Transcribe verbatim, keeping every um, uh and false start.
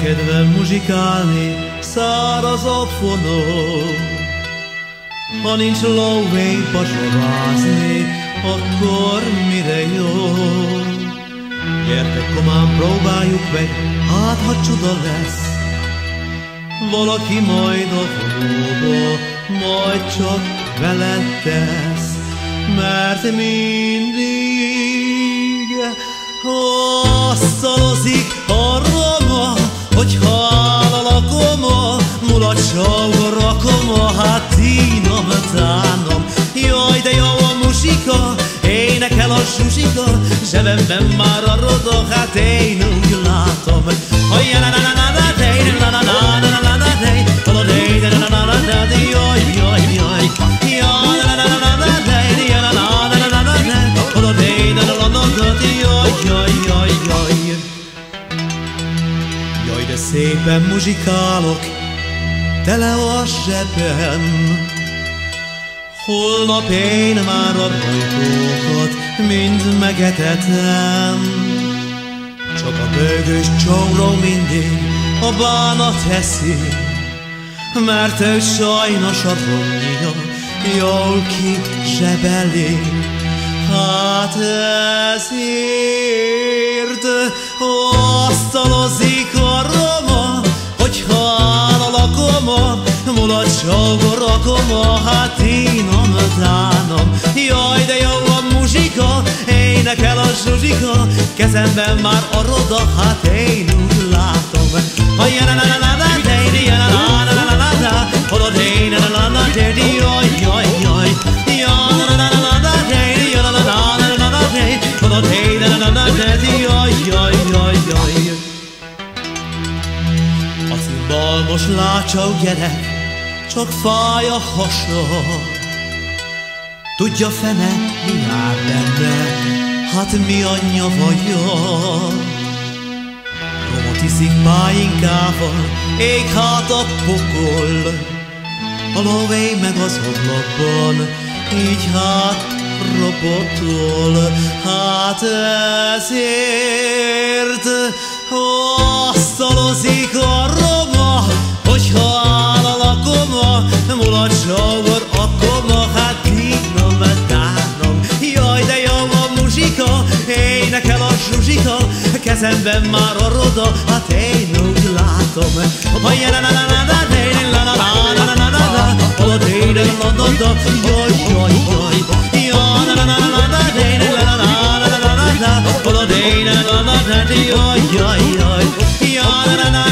kedvem muzsikálni, száraz a fonó. Ha nincs lóvény pacsorázni, akkor mire jó? Gyertek komán, próbáljuk meg, hát ha csoda lesz. Valaki majd a fonóba, majd csak veled tesz. Mert mindig asszalozik a roma, hogy hál a lakoma, mulatság a rakoma, hát tínom, tánom. Jaj, de jó a muzsika, énekel a zsuzsika, zsebemben már a roda, hát én úgy látom. Jaj, de szépen muzsikálok, tele a zsebem. Holnap én már a bajtókat mind megetetem. Csak a bőgős csóró mindig a bánat eszi, mert ő sajnos a romnyja jól kizsebeli. Hát ezért asztalozik a roma, hogy hál a lakoma, mulatság a rakoma, hát tínom, tánom. Jaj, de jó a muzsika, énekel a zsuzsika, kezemben már a roda, hát én úgy látom. A cimbalmos lácsau gyerek, csak fáj a hasa. Tudja fene, mi jár benne, hát mi anyja vagyok. Romot iszik pálinkával, ég hát a pokol. A lóvé meg az ablakban, így hát robotol. Hát ezért asztalozik a roma, hogy hál a lakoma, mulatságor a koma, hát tínom, tánom. Jaj, de jó a muzsika, énekel a zsuzsika, kezemben már a roda, hát én úgy látom. Jaj, jaj, jaj, jaj, jaj, jaj, jaj, jaj, jaj, jaj, jaj, jaj, jaj, jaj, jaj, jaj, jaj, jaj, jaj,